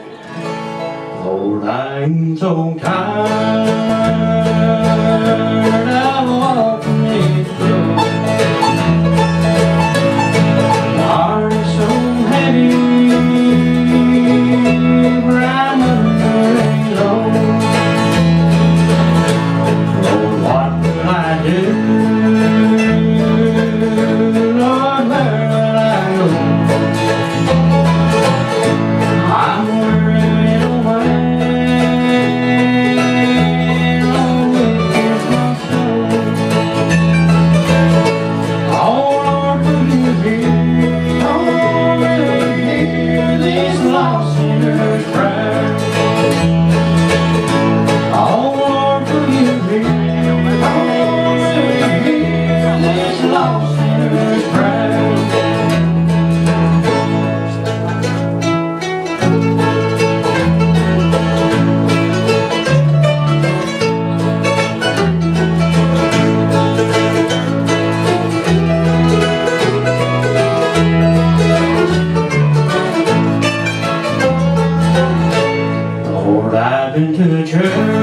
Lord, I'm so tired of walking this road. My heart is so heavy, for I'm under a load. Lord, what will I do? Lord, where will I go? I'm worried away. Lord, I've been to church